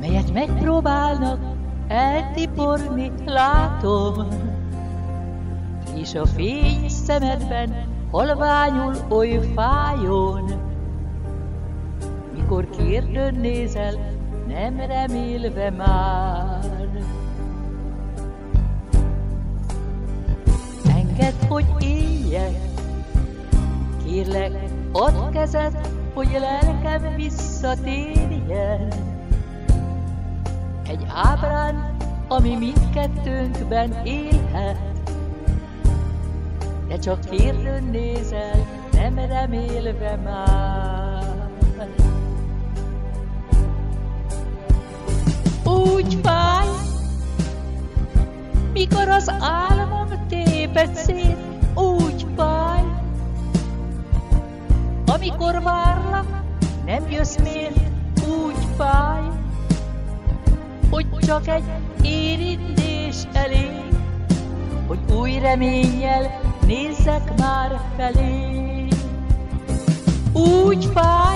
melyet megpróbálnak eltiporni, látom, és a fény szemedben halványul oly fájón, mikor kérdőn nézel, nem remélve már. Engedd, hogy éljek, kérlek, add kezed, hogy lelkem visszatérjen. Egy ábrán, ami mindkettőnkben élhet, de csak kérdőn nézel, nem remélve már. Úgy fáj, mikor az álmom téped szét, úgy fáj, amikor várlak, nem jössz miért, úgy fáj, hogy csak egy érintés elég, hogy új reménnyel nézzek már felé. Úgy fáj,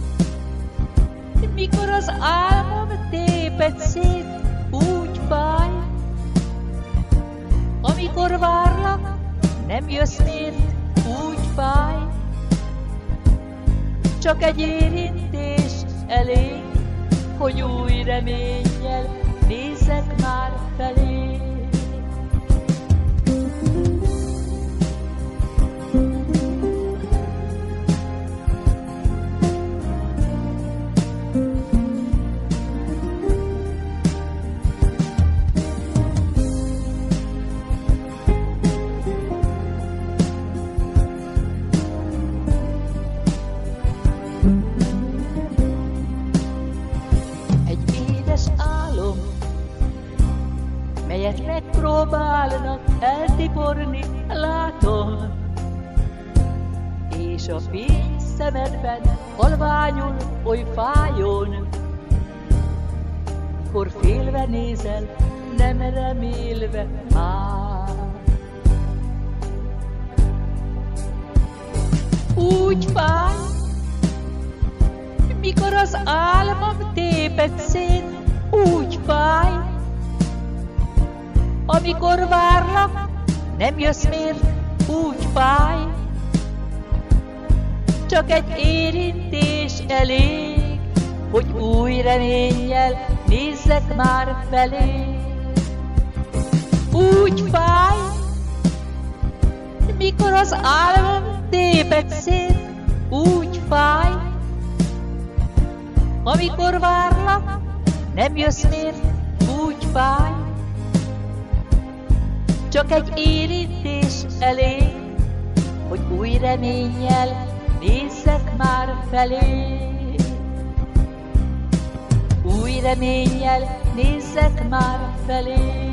mikor az álmom téped szét, úgy fáj, amikor várlak, nem jössz miért, úgy fáj, csak egy érintés elég, hogy új reménnyel nézzek már felé. Melyet megpróbálnak eltiporni, látom, és a fény szemedben halványul oly fájón, mikor félve nézel, nem remélve már. Úgy fáj, mikor az álmom téped szét, úgy fáj, amikor várlak, nem jössz miért, úgy fáj, csak egy érintés elég, hogy új reménnyel nézzek már felé. Úgy fáj, mikor az álmom téped szét, úgy fáj, amikor várlak, nem jössz miért, úgy fáj, csak egy érintés elég, hogy új reménnyel nézzek már felé. Új reménnyel nézzek már felé.